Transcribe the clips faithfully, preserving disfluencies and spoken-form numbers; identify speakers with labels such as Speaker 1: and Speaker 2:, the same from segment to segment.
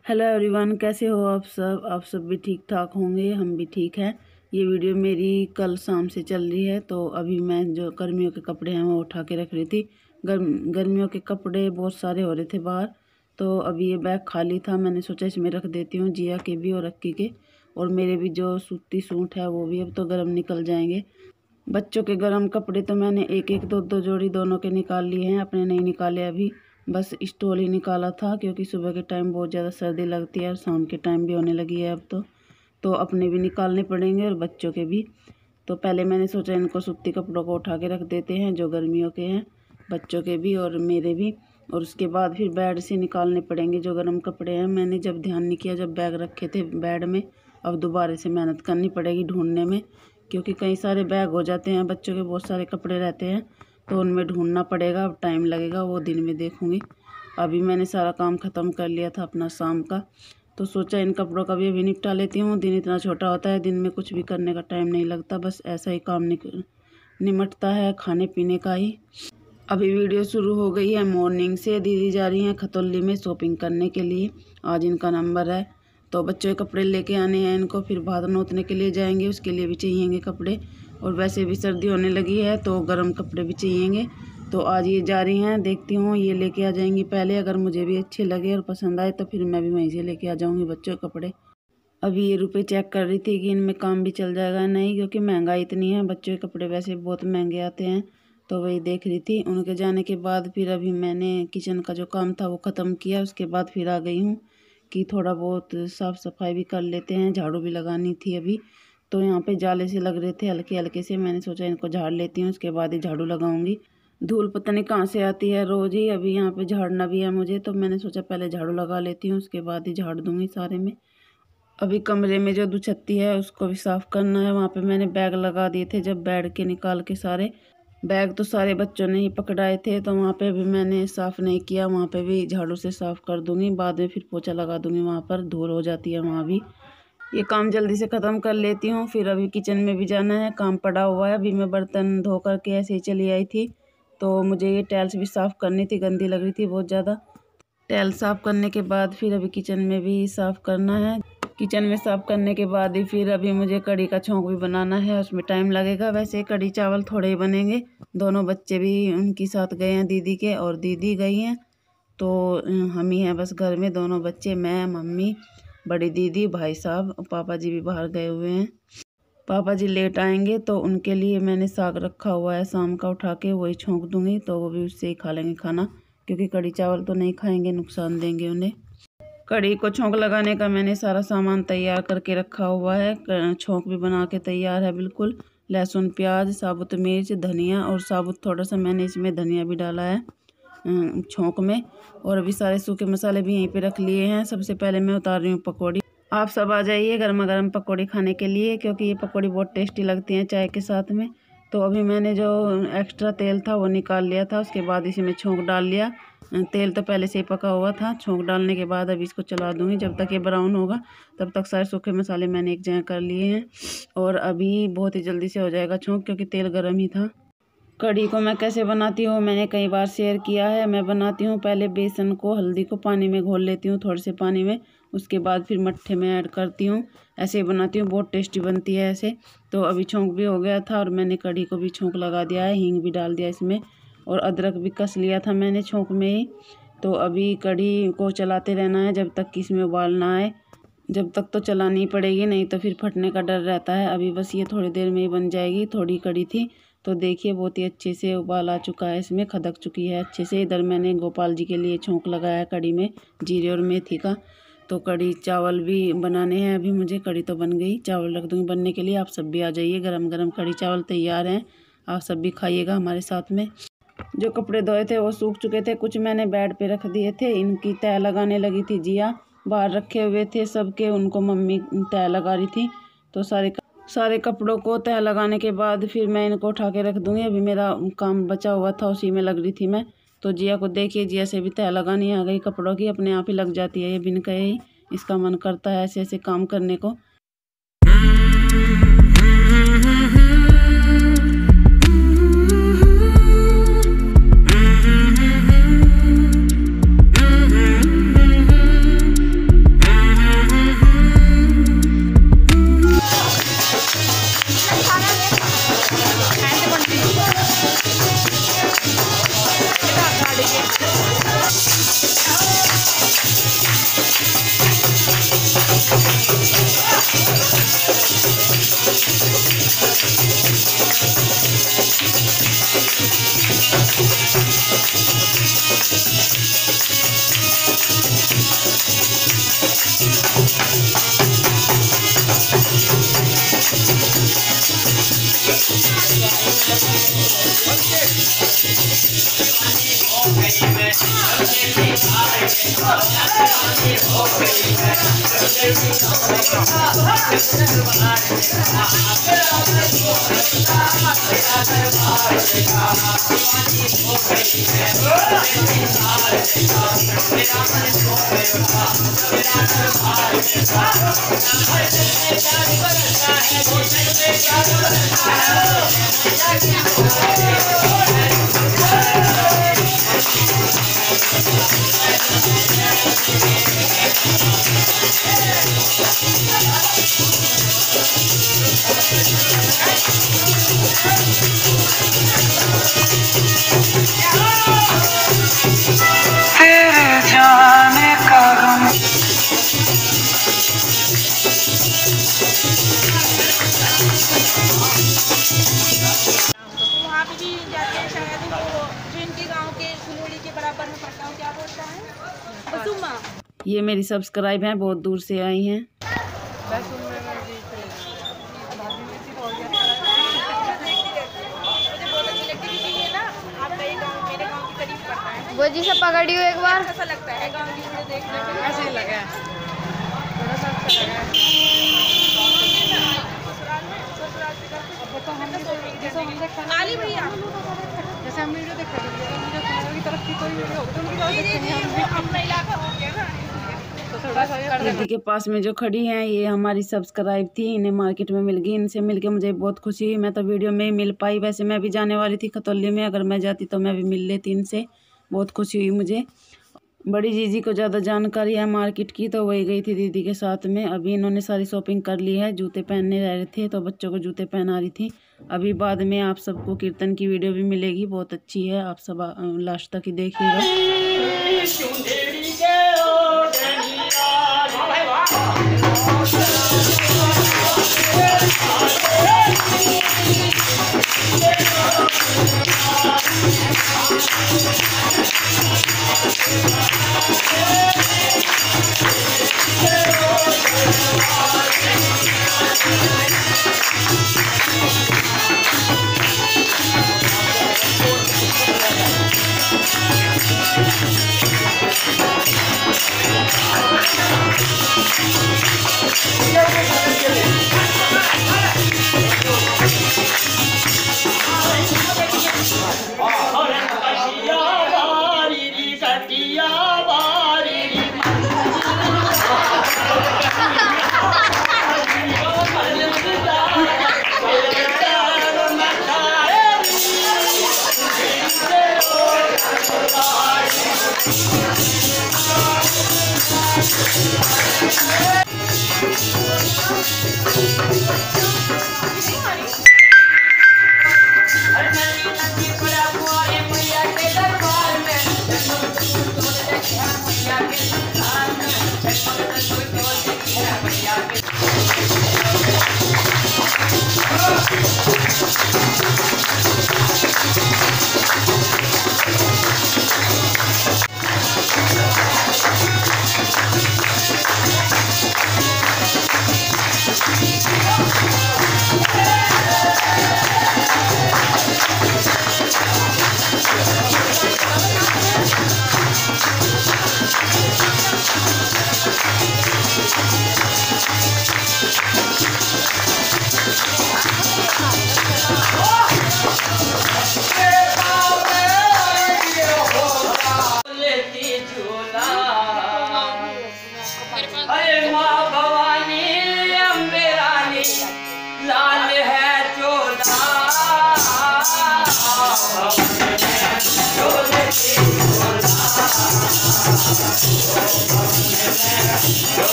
Speaker 1: Hello everyone, कैसे हो आप सब आप सब भी ठीक ठाक होंगे। हम भी ठीक हैं। ये वीडियो मेरी कल शाम से चल रही है। तो अभी मैं जो गर्मियों के कपड़े हैं वो उठा के रख रही थी। गर्म गर्मियों के कपड़े बहुत सारे हो रहे थे बाहर, तो अभी ये बैग खाली था। मैंने सोचा इसमें रख देती हूँ, जिया के भी और अक्की के, और मेरे भी जो सूती सूट है वो भी अब तो गर्म निकल जाएंगे। बच्चों के गर्म कपड़े तो मैंने एक एक दो दो जोड़ी दोनों के निकाल लिए हैं, अपने नहीं निकाले अभी। बस स्टॉल ही निकाला था क्योंकि सुबह के टाइम बहुत ज़्यादा सर्दी लगती है और शाम के टाइम भी होने लगी है अब तो तो अपने भी निकालने पड़ेंगे और बच्चों के भी। तो पहले मैंने सोचा इनको सूती कपड़ों को उठा के रख देते हैं जो गर्मियों के हैं, बच्चों के भी और मेरे भी, और उसके बाद फिर बेड से निकालने पड़ेंगे जो गर्म कपड़े हैं। मैंने जब ध्यान नहीं किया जब बैग रखे थे बेड में, अब दोबारा से मेहनत करनी पड़ेगी ढूंढने में, क्योंकि कई सारे बैग हो जाते हैं, बच्चों के बहुत सारे कपड़े रहते हैं तो उनमें ढूंढना पड़ेगा। अब टाइम लगेगा, वो दिन में देखूंगी। अभी मैंने सारा काम ख़त्म कर लिया था अपना शाम का, तो सोचा इन कपड़ों का भी अभी निपटा लेती हूँ। दिन इतना छोटा होता है, दिन में कुछ भी करने का टाइम नहीं लगता, बस ऐसा ही काम निमटता है खाने पीने का ही। अभी वीडियो शुरू हो गई है मॉर्निंग से। दीदी जा रही हैं खतौली में शॉपिंग करने के लिए, आज इनका नंबर है। तो बच्चों के कपड़े लेके आने हैं इनको, फिर भात नोतने के लिए जाएंगे, उसके लिए भी चाहिएंगे कपड़े, और वैसे भी सर्दी होने लगी है तो गर्म कपड़े भी चाहिएंगे। तो आज ये जा रही हैं, देखती हूँ ये लेके आ जाएंगी पहले। अगर मुझे भी अच्छे लगे और पसंद आए तो फिर मैं भी वहीं से लेके आ जाऊँगी बच्चों के कपड़े। अभी ये रुपए चेक कर रही थी कि इनमें काम भी चल जाएगा नहीं, क्योंकि महंगाई इतनी है, बच्चों के कपड़े वैसे बहुत महंगे आते हैं। तो वही देख रही थी। उनके जाने के बाद फिर अभी मैंने किचन का जो काम था वो ख़त्म किया, उसके बाद फिर आ गई हूँ कि थोड़ा बहुत साफ़ सफाई भी कर लेते हैं, झाड़ू भी लगानी थी अभी। तो यहाँ पे जाले से लग रहे थे हल्के हल्के से, मैंने सोचा इनको झाड़ लेती हूँ, उसके बाद ही झाड़ू लगाऊंगी। धूल पता नहीं कहाँ से आती है रोज़ ही। अभी यहाँ पे झाड़ना भी है मुझे, तो मैंने सोचा पहले झाड़ू लगा लेती हूँ, उसके बाद ही झाड़ दूँगी सारे में। अभी कमरे में जो दुछत्ती है उसको भी साफ़ करना है। वहाँ पे मैंने बैग लगा दिए थे जब बेड के निकाल के, सारे बैग तो सारे बच्चों ने ही पकड़ाए थे, तो वहाँ पे भी मैंने साफ़ नहीं किया। वहाँ पे भी झाड़ू से साफ़ कर दूँगी, बाद में फिर पोछा लगा दूँगी, वहाँ पर धूल हो जाती है वहाँ भी। ये काम जल्दी से ख़त्म कर लेती हूँ, फिर अभी किचन में भी जाना है, काम पड़ा हुआ है। अभी मैं बर्तन धो कर के ऐसे ही चली आई थी, तो मुझे ये टाइल्स भी साफ़ करनी थी, गंदी लग रही थी बहुत ज़्यादा। टाइल्स साफ़ करने के बाद फिर अभी किचन में भी साफ़ करना है। किचन में साफ़ करने के बाद ही फिर अभी मुझे कढ़ी का छोंक भी बनाना है, उसमें टाइम लगेगा। वैसे कढ़ी चावल थोड़े ही बनेंगे, दोनों बच्चे भी उनके साथ गए हैं दीदी के, और दीदी गई हैं, तो हम ही हैं बस घर में, दोनों बच्चे, मैं, मम्मी, बड़ी दीदी, भाई साहब, पापा जी भी बाहर गए हुए हैं। पापा जी लेट आएंगे तो उनके लिए मैंने साग रखा हुआ है शाम का, उठा के वही छोंक दूंगी, तो वो भी उससे ही खा लेंगे खाना, क्योंकि कढ़ी चावल तो नहीं खाएंगे, नुकसान देंगे उन्हें। कढ़ी को छोंक लगाने का मैंने सारा सामान तैयार करके रखा हुआ है, छोंक भी बना के तैयार है बिल्कुल। लहसुन, प्याज, साबुत मिर्च, धनिया, और साबुत थोड़ा सा मैंने इसमें धनिया भी डाला है छोंक में, और अभी सारे सूखे मसाले भी यहीं पे रख लिए हैं। सबसे पहले मैं उतार रही हूँ पकौड़ी। आप सब आ जाइए गर्मा गर्म पकौड़ी खाने के लिए, क्योंकि ये पकौड़ी बहुत टेस्टी लगती हैं चाय के साथ में। तो अभी मैंने जो एक्स्ट्रा तेल था वो निकाल लिया था, उसके बाद इसमें छोंक डाल लिया। तेल तो पहले से ही पका हुआ था। छोंक डालने के बाद अभी इसको चला दूंगी, जब तक ये ब्राउन होगा तब तक सारे सूखे मसाले मैंने एक जगह कर लिए हैं, और अभी बहुत ही जल्दी से हो जाएगा छोंक, क्योंकि तेल गर्म ही था। कढ़ी को मैं कैसे बनाती हूँ मैंने कई बार शेयर किया है। मैं बनाती हूँ पहले बेसन को, हल्दी को पानी में घोल लेती हूँ थोड़े से पानी में, उसके बाद फिर मट्ठे में ऐड करती हूँ, ऐसे ही बनाती हूँ, बहुत टेस्टी बनती है ऐसे। तो अभी छोंक भी हो गया था और मैंने कढ़ी को भी छोंक लगा दिया है, हींग भी डाल दिया इसमें, और अदरक भी कस लिया था मैंने छोंक में ही। तो अभी कढ़ी को चलाते रहना है जब तक कि इसमें उबाल ना आए, जब तक तो चलानी पड़ेगी, नहीं तो फिर फटने का डर रहता है। अभी बस ये थोड़ी देर में ही बन जाएगी, थोड़ी कढ़ी थी। तो देखिए बहुत ही अच्छे से उबाल आ चुका है, इसमें खदक चुकी है अच्छे से। इधर मैंने गोपाल जी के लिए छोंक लगाया है कढ़ी में, जीरे और मेथी का। तो कढ़ी चावल भी बनाने हैं अभी मुझे। कढ़ी तो बन गई, चावल रख दूँगी बनने के लिए। आप सब भी आ जाइए, गरम गरम कढ़ी चावल तैयार हैं, आप सब भी खाइएगा हमारे साथ में। जो कपड़े धोए थे वो सूख चुके थे, कुछ मैंने बेड पे रख दिए थे। इनकी तह लगाने लगी थी जिया, बाहर रखे हुए थे सबके, उनको मम्मी तह लगा रही थी। तो सारे सारे कपड़ों को तह लगाने के बाद फिर मैं इनको उठा के रख दूँगी। अभी मेरा काम बचा हुआ था, उसी में लग रही थी मैं। तो जिया को देखिए, जिया से भी तह लगानी आ गई कपड़ों की, अपने आप ही लग जाती है ये बिन कहे ही। इसका मन करता है ऐसे ऐसे काम करने को। ये मेरी सब्सक्राइब हैं, बहुत दूर से आई हैं।
Speaker 2: वो जी से पकड़ी हो एक बार,
Speaker 3: ऐसा लगता है गाँव की वीडियो देखने में, ऐसे ही लगा थोड़ा सा अच्छा लगा। काली भैया जैसे हम वीडियो देख रहे हैं की तरफ की कोई वीडियो होगी तो उनकी देखेंगे, अपना इलाका हो गया ना।
Speaker 1: दीदी के पास में जो खड़ी हैं ये हमारी सब्सक्राइब थी, इन्हें मार्केट में मिल गई। इनसे मिलके मुझे बहुत खुशी हुई। मैं तो वीडियो में ही मिल पाई, वैसे मैं भी जाने वाली थी खतौली में, अगर मैं जाती तो मैं भी मिल लेती इनसे। बहुत खुशी हुई मुझे। बड़ी जीजी को ज़्यादा जानकारी है मार्केट की, तो वही गई थी दीदी के साथ में। अभी इन्होंने सारी शॉपिंग कर ली है, जूते पहनने रह रहे थे तो बच्चों को जूते पहना रही थी। अभी बाद में आप सबको कीर्तन की वीडियो भी मिलेगी, बहुत अच्छी है, आप सब लास्ट तक ही देखिएगा।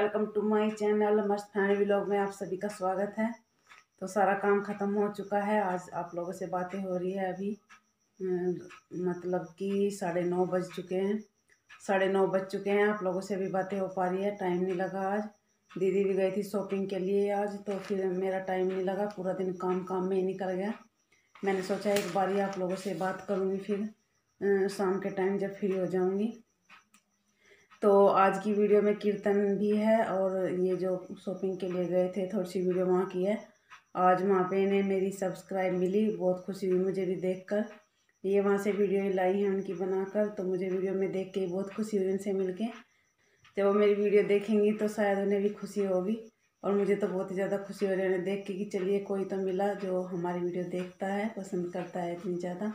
Speaker 1: वेलकम टू माय चैनल मस्त फैमिली व्लॉग में आप सभी का स्वागत है। तो सारा काम ख़त्म हो चुका है। आज आप लोगों से बातें हो रही है। अभी मतलब कि साढ़े नौ बज चुके हैं साढ़े नौ बज चुके हैं आप लोगों से भी बातें हो पा रही है। टाइम नहीं लगा आज। दीदी भी गई थी शॉपिंग के लिए आज, तो फिर मेरा टाइम नहीं लगा। पूरा दिन काम काम में ही निकल गया। मैंने सोचा एक बार ही आप लोगों से बात करूँगी, फिर शाम के टाइम जब फ्री हो जाऊँगी। तो आज की वीडियो में कीर्तन भी है और ये जो शॉपिंग के लिए गए थे थोड़ी सी वीडियो वहाँ की है। आज वहाँ पे इन्हें मेरी सब्सक्राइब मिली, बहुत खुशी हुई मुझे भी देखकर। ये वहाँ से वीडियो लाई हैं उनकी बनाकर, तो मुझे वीडियो में देख के बहुत खुशी हुई उनसे मिलके। जब वो मेरी वीडियो देखेंगी तो शायद उन्हें भी खुशी होगी और मुझे तो बहुत ही ज़्यादा खुशी हो रही है उन्हें देख के कि चलिए कोई तो मिला जो हमारी वीडियो देखता है, पसंद करता है इतनी ज़्यादा।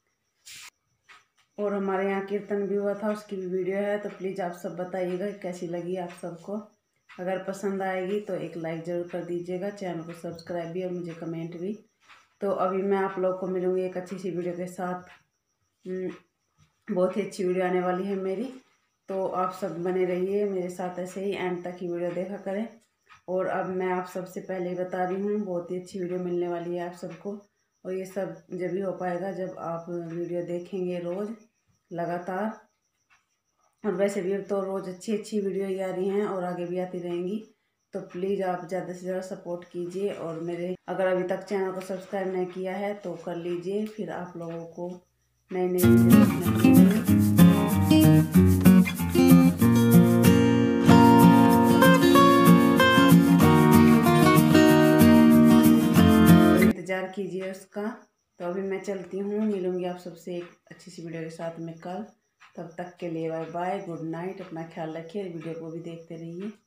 Speaker 1: और हमारे यहाँ कीर्तन भी हुआ था, उसकी भी वीडियो है, तो प्लीज़ आप सब बताइएगा कैसी लगी आप सबको। अगर पसंद आएगी तो एक लाइक ज़रूर कर दीजिएगा, चैनल को सब्सक्राइब भी और मुझे कमेंट भी। तो अभी मैं आप लोग को मिलूँगी एक अच्छी सी वीडियो के साथ। बहुत ही अच्छी वीडियो आने वाली है मेरी, तो आप सब बने रहिए मेरे साथ, ऐसे ही एंड तक ही वीडियो देखा करें। और अब मैं आप सबसे पहले ही बता रही हूँ, बहुत ही अच्छी वीडियो मिलने वाली है आप सबको। और ये सब जब भी हो पाएगा जब आप वीडियो देखेंगे रोज़ लगातार। और वैसे भी तो रोज़ अच्छी अच्छी वीडियो ही आ रही हैं और आगे भी आती रहेंगी। तो प्लीज़ आप ज़्यादा से ज़्यादा सपोर्ट कीजिए। और मेरे अगर अभी तक चैनल को सब्सक्राइब नहीं किया है तो कर लीजिए, फिर आप लोगों को नई नई वीडियो देखने इंतज़ार कीजिए उसका। तो अभी मैं चलती हूँ, मिलूँगी आप सबसे एक अच्छी सी वीडियो के साथ में कल। तब तक के लिए बाय बाय, गुड नाइट, अपना ख्याल रखिए, वीडियो को भी देखते रहिए।